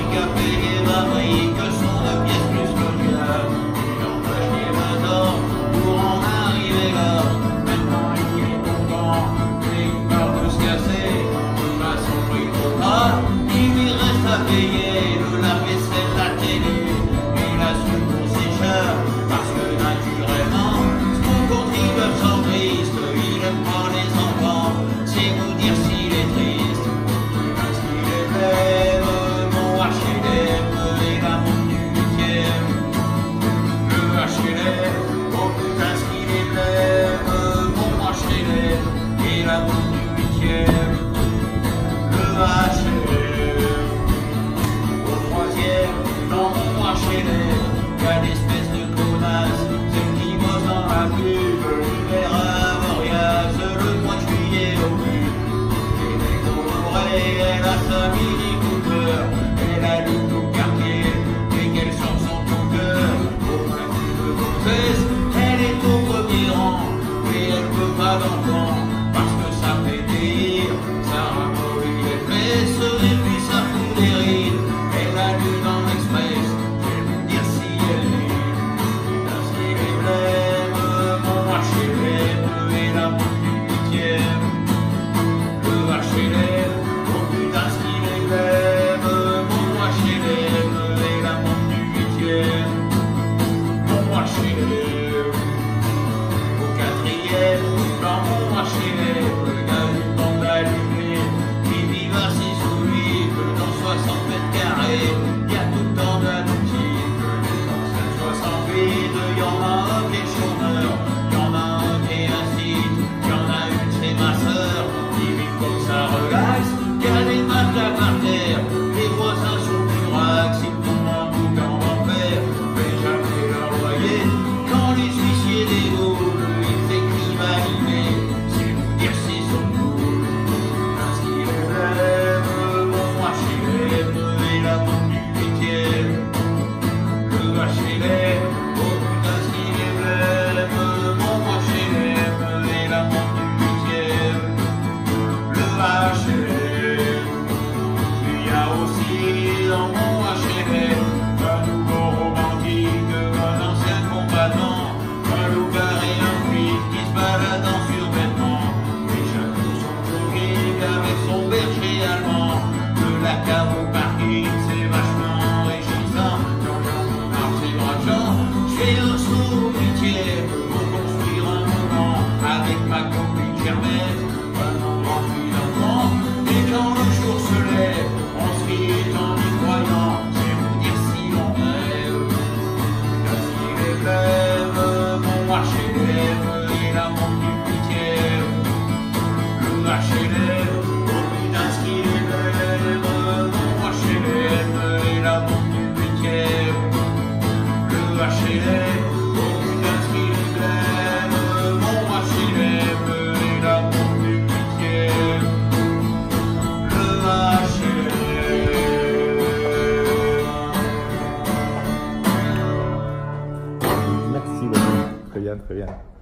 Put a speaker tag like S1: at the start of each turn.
S1: café et babri, que sont 2 pièces plus le diable. Il en a chié maintenant pour en arriver là. Maintenant il est content, et il parle de se casser. De toute façon il comptera, il lui reste à payer le lave-vaisselle, la télé et la soupe pour ses chats. Parce que naturellement, son contribuable sans triste, il aime pas les enfants, c'est vous dire s'il est triste. Parce qu'il est blême, mon HLM et la montre du 8e. Le HLM, oh putain ce qu'il est blême, mon HLM et la montre du 8e. Le HLM, au 3e, dans mon HLM, y'a l'espèce de connasse, celle qui bosse dans la pub, l'hiver à Moriaz, le mois de juillet au but. Et les colorés, elle a sa mini Cooper, elle allume tout le quartier, dès qu'elle sort son tout cœur, au moins de gonzesse, elle est au premier rang, mais elle veut pas d'enfant, parce que ça fait délire, ça ramollit les fesses, et puis ça fout des rides, elle a lu dans l'Express, je vais vous dire si elle lit, putain ce qu'il est blême, mon HLM et la montre du 8e. Le HLM, oh putain ce qu'il est blême, mon HLM et la montre du 8e. Mon HLM, au 4e, dans mon HLM, le gars du bande allumé, qui vit assis sous lui, que dans 60 mètres carrés, y'a tout le temps de la boutique. Dans cette 68, y'en a un qui est chômeur, y'en a un qui est assis, y'en a une c'est ma sœur, qui vit comme ça relax, y'a des matelas par terre, les voisins sont plus raques, s'ils tombent en boucan d'enfer, mais jamais leur loyer, quand les huissiers déboulent, ils écrivent à l'email, c'est vous dire s'ils sont cool. Parce qu'il est blême, mon HLM et la montre du 8e. Le HLM, oh putain ce qu'il est blême, mon HLM et la montre du 8e. Le HLM, il y a aussi dans mon HLM un nouveau romantique, un ancien combattant, un loup-garou et un flic qui se balade en survêtement, et chaque jour son jogging avec son berger allemand. De la cave au parking, c'est vachement enrichissant. J'en marche et braquant, j'ai un saut 8e pour construire un moment avec ma copine Germaine, un endroit rempli d'enfants. Et quand le jour se lève, on se rit en y croyant, c'est vous dire si l'on rêve. Parce qu'il est blême, mon HLM et la montre du 8e. Le HLM, oh putain ce qu'il est blême, mon HLM et la montre du 8e. Le HLM, oh putain ce qu'il est blême, mon HLM et la montre du 8e. Le HLM.
S2: Merci, Wally. Très bien, très bien.